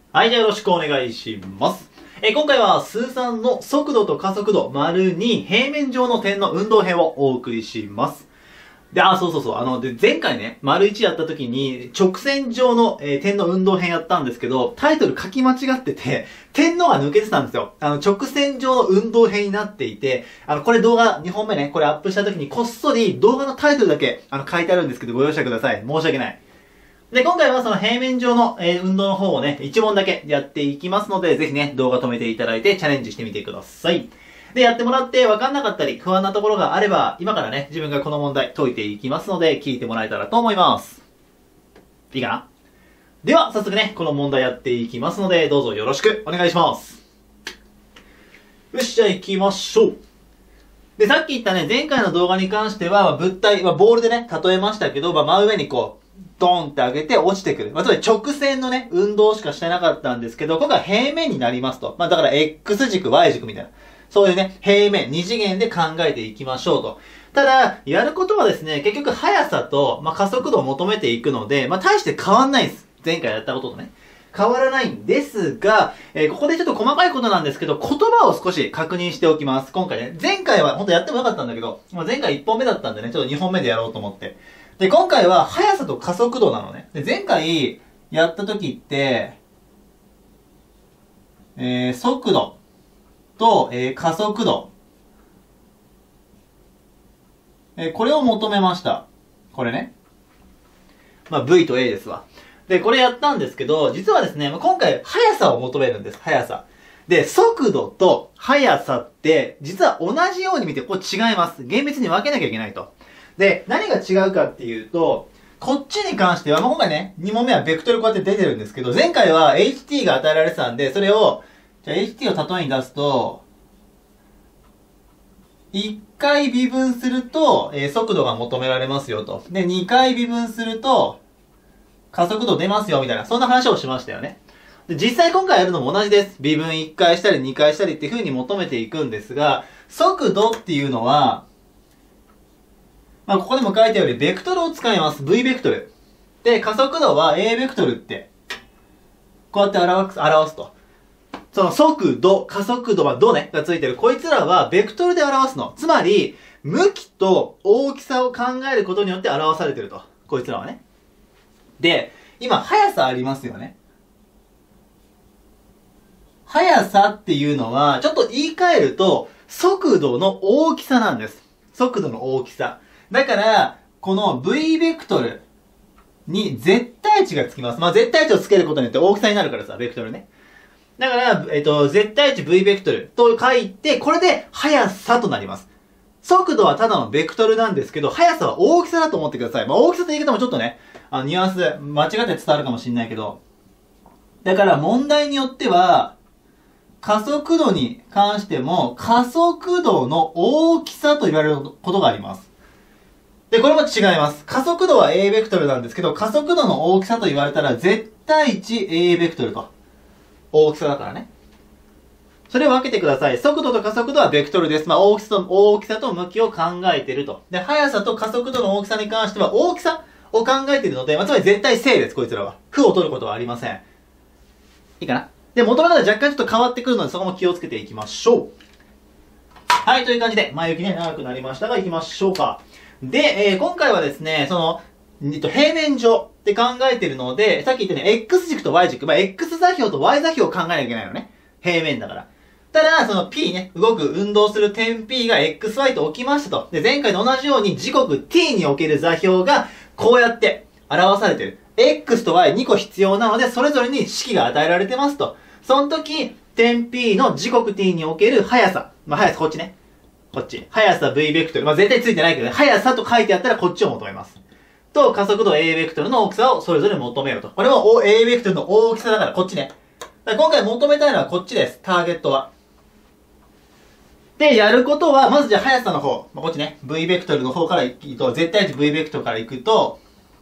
はい、じゃあよろしくお願いします。今回は、スーさんの速度と加速度、2平面上の点の運動編をお送りします。で、で、前回ね、1やった時に、直線上の、点の運動編やったんですけど、タイトル書き間違ってて、点のが抜けてたんですよ。直線上の運動編になっていて、これ動画2本目ね、これアップした時にこっそり動画のタイトルだけ、書いてあるんですけど、ご容赦ください。申し訳ない。で、今回はその平面上の、運動の方をね、1問だけやっていきますので、ぜひね、動画止めていただいてチャレンジしてみてください。で、やってもらって分かんなかったり、不安なところがあれば、今からね、自分がこの問題解いていきますので、聞いてもらえたらと思います。いいかな？では、早速ね、この問題やっていきますので、どうぞよろしくお願いします。よし、じゃあ行きましょう。で、さっき言ったね、前回の動画に関しては、物体、ボールでね、例えましたけど、真上にこう、ドーンって上げて落ちてくる。つまり直線のね、運動しかしてなかったんですけど、今回は平面になりますと。だから X 軸、Y 軸みたいな。そういうね、平面、二次元で考えていきましょうと。ただ、やることはですね、結局速さと、加速度を求めていくので、大して変わんないんです。前回やったこととね。変わらないんですが、ここでちょっと細かいことなんですけど、言葉を少し確認しておきます。今回ね。前回は本当やってもよかったんだけど、前回1本目だったんでね、ちょっと2本目でやろうと思って。で、今回は速さと加速度なのね。で、前回やった時って、速度と、加速度。これを求めました。これね。V と A ですわ。で、これやったんですけど、実はですね、今回速さを求めるんです。速さ。で、速度と速さって、実は同じように見て、これ違います。厳密に分けなきゃいけないと。で、何が違うかっていうと、こっちに関しては、今回ね、2問目はベクトルこうやって出てるんですけど、前回は ht が与えられてたんで、それを、じゃあ ht を例えに出すと、1回微分すると、速度が求められますよと。で、2回微分すると、加速度出ますよみたいな、そんな話をしましたよね。で、実際今回やるのも同じです。微分1回したり2回したりっていう風に求めていくんですが、速度っていうのは、ここでも書いたように、ベクトルを使います。V ベクトル。で、加速度は A ベクトルって、こうやって表すと。その速度、加速度は度ね、がついてる。こいつらはベクトルで表すの。つまり、向きと大きさを考えることによって表されてると。こいつらはね。で、今、速さありますよね。速さっていうのは、ちょっと言い換えると、速度の大きさなんです。速度の大きさ。だから、この V ベクトルに絶対値がつきます。絶対値をつけることによって大きさになるからさ、ベクトルね。だから、絶対値 V ベクトルと書いて、これで速さとなります。速度はただのベクトルなんですけど、速さは大きさだと思ってください。大きさって言い方もちょっとね、ニュアンス間違って伝わるかもしれないけど、だから問題によっては、加速度に関しても、加速度の大きさと言われることがあります。で、これも違います。加速度は A ベクトルなんですけど、加速度の大きさと言われたら、絶対値 A ベクトルと。大きさだからね。それを分けてください。速度と加速度はベクトルです。大きさと向きを考えていると。で、速さと加速度の大きさに関しては、大きさを考えているので、つまり絶対正です、こいつらは。負を取ることはありません。いいかな？で、求め方は若干ちょっと変わってくるので、そこも気をつけていきましょう。はい、という感じで、前置きね、長くなりましたが、行きましょうか。で、今回はですね、平面上って考えているので、さっき言ったね、X 軸と Y 軸、X 座標と Y 座標を考えなきゃいけないのね。平面だから。ただ、その P ね、運動する点 P が XY と置きましたと。で、前回と同じように時刻 T における座標が、こうやって表されてる。X と Y2 個必要なので、それぞれに式が与えられてますと。その時、点 P の時刻 T における速さ。速さこっちね。こっち。速さ V ベクトル。絶対ついてないけどね。速さと書いてあったらこっちを求めます。と、加速度 A ベクトルの大きさをそれぞれ求めようと。これも A ベクトルの大きさだからこっちね。だから今回求めたいのはこっちです。ターゲットは。で、やることは、まずじゃあ速さの方。こっちね。V ベクトルの方から行くと、絶対値 V ベクトルから行くと、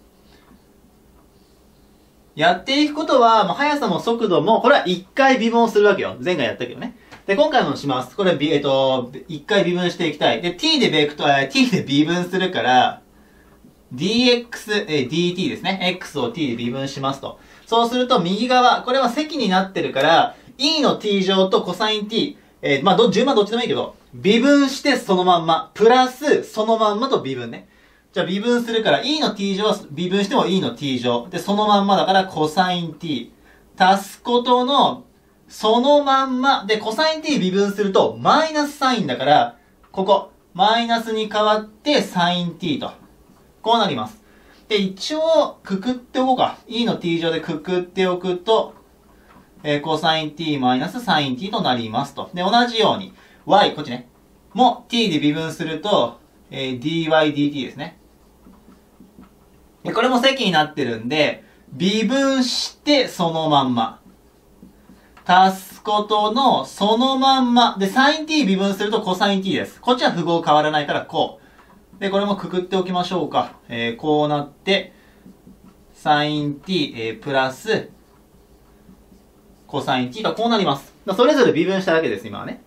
やっていくことは、速さも速度も、これは1回微分をするわけよ。前回やったけどね。で、今回もします。これ、1回微分していきたい。で、t で微分するから、dx、dt ですね。x を t で微分しますと。 そうすると右側、これは積になってるから、e の t 乗とコサイン t、まあ順番どっちでもいいけど、微分してそのまんま、プラスそのまんまと微分ね。じゃあ微分するから、e の t 乗は微分しても e の t 乗。で、そのまんまだからコサイン t。足すことの、そのまんま。で、コサイン t 微分すると、マイナスサインだから、ここ、マイナスに変わってサイン t と。こうなります。で、一応、くくっておこうか。e の t 乗でくくっておくと、コサイン t マイナスサイン t となりますと。で、同じように、y、こっちね。も t で微分すると、dy dt ですね。で、これも積になってるんで、微分してそのまんま。足すことのそのまんま。で、サイン t 微分するとコサイン t です。こっちは符号変わらないからこう。で、これもくくっておきましょうか。こうなって、サイン t、プラス、コサイン t とこうなります。それぞれ微分しただけです、今はね。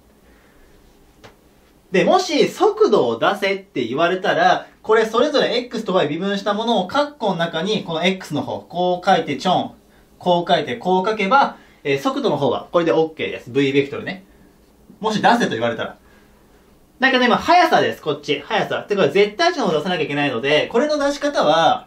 で、もし速度を出せって言われたら、これそれぞれ x と y 微分したものをカッコの中に、この x の方、こう書いてちょん、こう書いてこう書けば、速度の方はこれで OK です。v ベクトルね。もし出せと言われたら。だけど今、速さです、こっち。速さ。ってか、絶対値の方を出さなきゃいけないので、これの出し方は、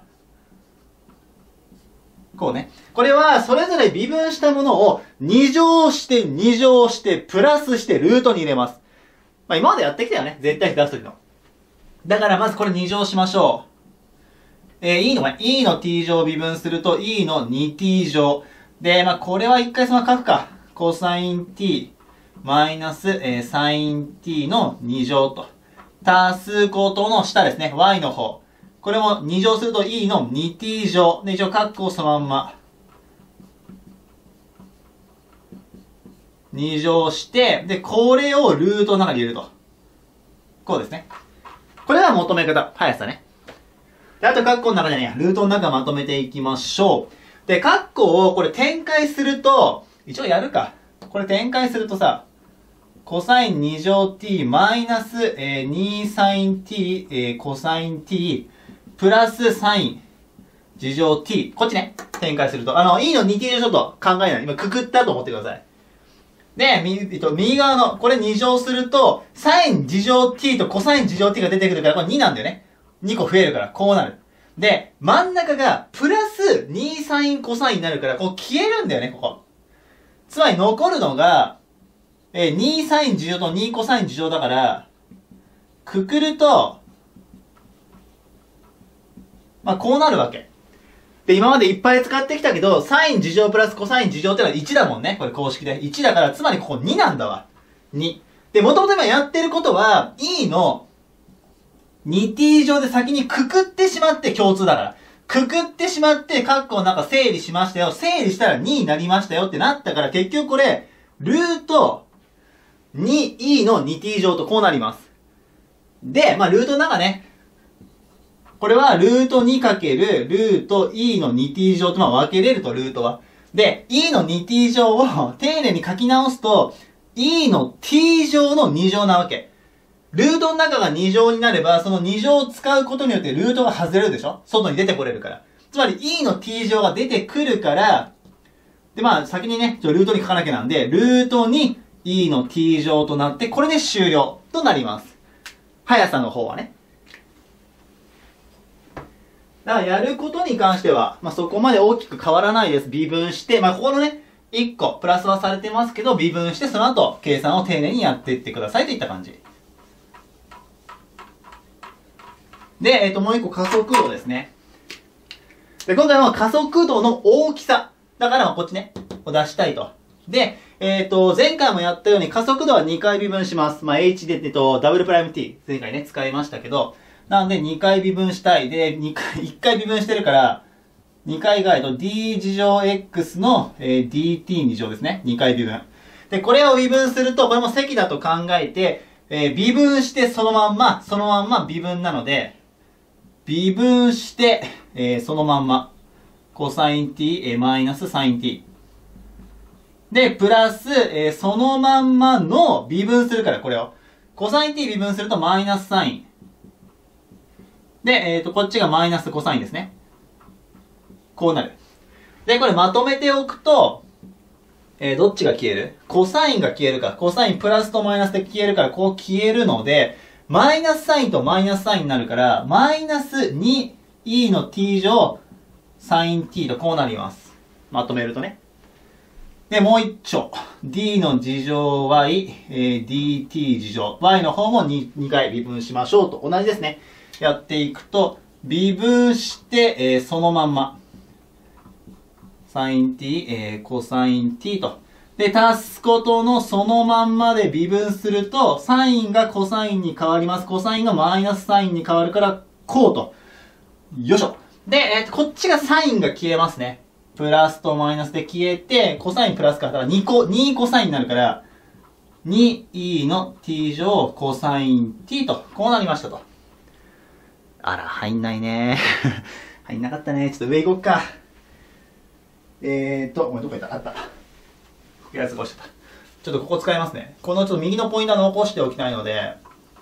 こうね。これは、それぞれ微分したものを2乗して、2乗して、プラスしてルートに入れます。まあ今までやってきたよね。絶対値出すときの。だからまずこれ2乗しましょう。e の t 乗を微分すると e の 2t 乗。で、まあこれは一回そのまま書くか。コサイン t マイナス、サイン t の2乗と。足すことの下ですね。y の方。これも2乗すると e の 2t 乗。で、一応カッコをそのまんま。2乗して、で、これをルートの中に入れると。こうですね。これが求め方。速さね。で、あと、カッコの中じゃねえや。ルートの中まとめていきましょう。で、カッコをこれ展開すると、一応やるか。これ展開するとさ、コサイン2乗 t マイナス、2サイン t、コサイン t プラスサイン2乗 t。こっちね。展開すると。e の 2t 乗ちょっと考えない。今くくったと思ってください。で、右側の、これ2乗すると、サイン2乗 t とコサイン2乗 t が出てくるから、これ2なんだよね。2個増えるから、こうなる。で、真ん中が、プラス2サインコサインになるから、こう消えるんだよね、ここ。つまり残るのが、2サイン2乗と2コサイン2乗だから、くくると、まあ、こうなるわけ。で、今までいっぱい使ってきたけど、サイン2乗プラスコサイン2乗ってのは1だもんね。これ公式で。1だから、つまりここ2なんだわ。2。で、もともと今やってることは、e の 2t 乗で先にくくってしまって共通だから。くくってしまって、カッコの中整理しましたよ。整理したら2になりましたよってなったから、結局これ、ルート 2e の 2t 乗とこうなります。で、まあ、ルートの中ね。これはルート2かけるルート e の 2t 乗とまあ分けれるとルートは。で、e の 2t 乗を丁寧に書き直すと e の t 乗の2乗なわけ。ルートの中が2乗になればその2乗を使うことによってルートが外れるでしょ。外に出てこれるから。つまり e の t 乗が出てくるから、でまあ先にね、ルートに書かなきゃなんで、ルートに e の t 乗となってこれで終了となります。速さの方はね。だからやることに関しては、まあ、そこまで大きく変わらないです。微分して、まあ、ここのね、1個プラスはされてますけど、微分してその後、計算を丁寧にやっていってくださいといった感じ。で、もう1個加速度ですね。で、今回は加速度の大きさ。だから、こっちね、を出したいと。で、前回もやったように加速度は2回微分します。まあ、h で、ダブルプライム t。前回ね、使いましたけど、なんで2回微分したい。で、1回微分してるから、2回がd 次乗 x の、dt2乗ですね。2回微分。で、これを微分すると、これも積だと考えて、微分してそのまんま微分なので、微分して、そのまんま、コサイン t、マイナスサイン t。で、プラス、そのまんまの微分するから、これを。コサイン t 微分するとマイナスサイン。で、こっちがマイナスコサインですね。こうなる。 で、これまとめておくと、どっちが消える？コサインが消えるから、コサインプラスとマイナスで消えるから、こう消えるので、マイナスサインとマイナスサインになるから、マイナス 2e の t 乗、サイン t とこうなります。まとめるとね。で、もう一丁。d の2乗 y、dt 2乗。y の方も 2回微分しましょうと。同じですね。やっていくと、微分して、そのまんま。サイン t、コサイン t と。で、足すことのそのまんまで微分すると、サインがコサインに変わります。コサインがマイナスサインに変わるから、こうと。よいしょ。で、こっちがサインが消えますね。プラスとマイナスで消えて、コサインプラスから2コサインになるから、2e の t 乗コサイン t と、こうなりましたと。あら、入んないね。入んなかったね。ちょっと上行こっか。ごめん、どこ行った？あった。やつが落ちてた。ちょっとここ使いますね。このちょっと右のポイントは残しておきたいので、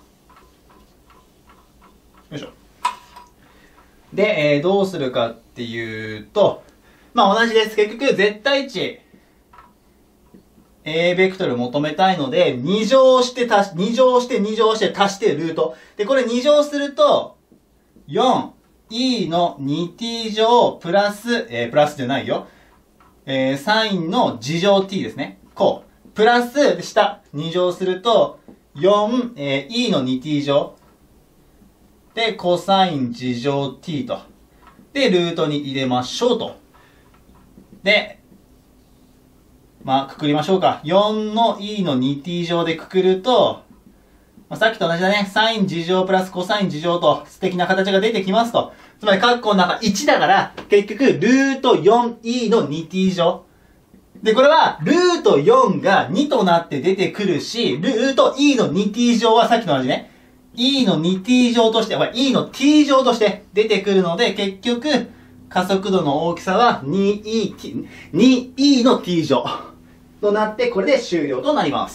よいしょ。で、どうするかっていうと、まあ同じです。結局、絶対値、A ベクトル求めたいので、2乗して足してルート。で、これ2乗すると、4e の 2t 乗プラス、プラスじゃないよ。サインの2乗 t ですね。こう。プラス、下、2乗すると、4、e の 2t 乗。で、コサイン2乗 t と。で、ルートに入れましょうと。で、まあ、くくりましょうか。4の e の 2t 乗でくくると、まあ、さっきと同じだね。サイン2乗プラスコサイン2乗と素敵な形が出てきますと。つまり、括弧の中1だから、結局、ルート 4e の 2t 乗。で、これは、ルート4が2となって出てくるし、ルート e の 2t 乗はさっきと同じね。e の 2t 乗として、e の t 乗として出てくるので、結局、加速度の大きさは 2e の t 乗となって、これで終了となります。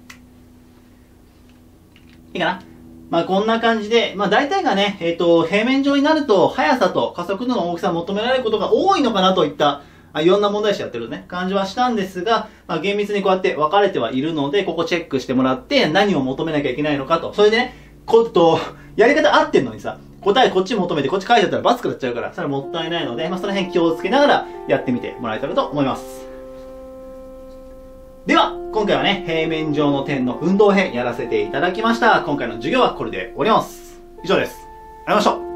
いいかな？まあこんな感じで、まあ大体がね、平面上になると速さと加速度の大きさを求められることが多いのかなといった、いろんな問題集やってるね、感じはしたんですが、まあ厳密にこうやって分かれてはいるので、ここチェックしてもらって何を求めなきゃいけないのかと。それでね、やり方合ってんのにさ、答えこっち求めてこっち書いちゃったらバツくなっちゃうから、それはもったいないので、まあその辺気をつけながらやってみてもらえたらと思います。では、今回はね、平面上の点の運動編やらせていただきました。今回の授業はこれで終わります。以上です。ありがとうございました。